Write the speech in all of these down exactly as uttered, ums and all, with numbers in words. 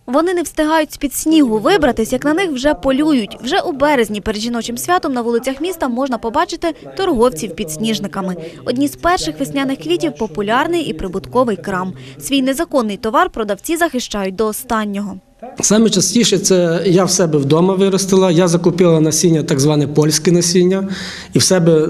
Вони не встигають з-під снігу вибратись, як на них вже полюють. Вже у березні перед жіночим святом на вулицях міста можна побачити торговців підсніжниками. Одні з перших весняних квітів – популярний і прибутковий крам. Свій незаконний товар продавці захищають до останнього. Саме частіше це я в себе вдома виростила, я закупила насіння, так зване польське насіння, і в себе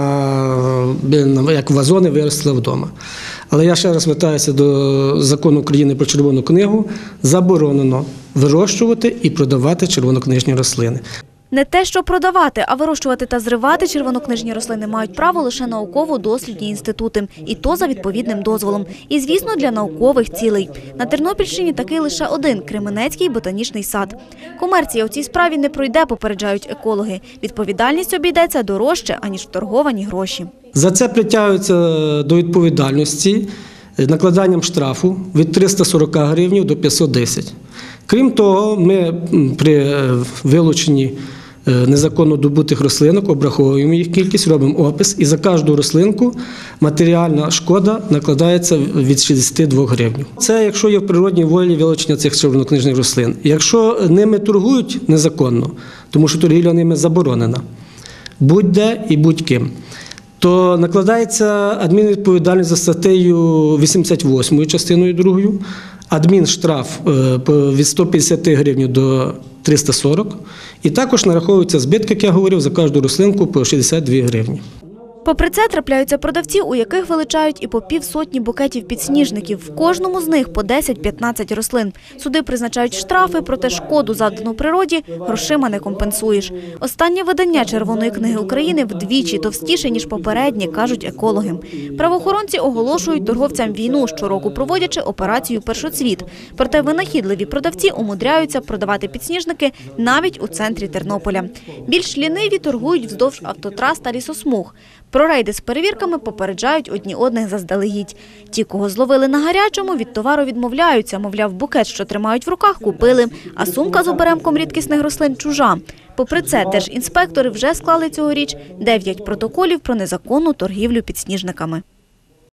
на, як вазони виростила вдома. Але я ще раз звертаюся до закону України про червону книгу, заборонено вирощувати і продавати червонокнижні рослини. Не те, що продавати, а вирощувати та зривати червонокнижні рослини мають право лише науково-дослідні інститути. І то за відповідним дозволом. І, звісно, для наукових цілей. На Тернопільщині такий лише один – Кременецький ботанічний сад. Комерція у цій справі не пройде, попереджають екологи. Відповідальність обійдеться дорожче, аніж вторговані гроші. За це притягуються до відповідальності накладанням штрафу від триста сорок гривень до п'ятсот десять. Крім того, ми при вилученні незаконно добутих рослинок обраховуємо їх кількість, робимо опис, і за кожну рослинку матеріальна шкода накладається від шістдесят два гривні. Це якщо є в природній волі вилучення цих червонокнижних рослин. Якщо ними торгують незаконно, тому що торгівля ними заборонена, будь-де і будь-ким, то накладається адмінвідповідальність за статтею вісімдесят восьмою частиною другою, адмінштраф від сто п'ятдесят гривень до триста сорок, і також нараховуються збитки, як я говорив, за кожну рослинку по шістдесят дві гривні. Попри це, трапляються продавці, у яких вилучають і по півсотні букетів підсніжників. В кожному з них по десять-п'ятнадцять рослин. Суди призначають штрафи, проте шкоду, завдану природі, грошима не компенсуєш. Останнє видання Червоної книги України вдвічі товстіше, ніж попереднє, кажуть екологи. Правоохоронці оголошують торговцям війну, щороку проводячи операцію «Першоцвіт». Проте винахідливі продавці умудряються продавати підсніжники навіть у центрі Тернополя. Більш ліниві торгують вздовж автотрас та лісосмуг. Про рейди з перевірками попереджають одні одних заздалегідь. Ті, кого зловили на гарячому, від товару відмовляються. Мовляв, букет, що тримають в руках, купили, а сумка з оберемком рідкісних рослин – чужа. Попри це, держінспектори вже склали цьогоріч дев'ять протоколів про незаконну торгівлю підсніжниками.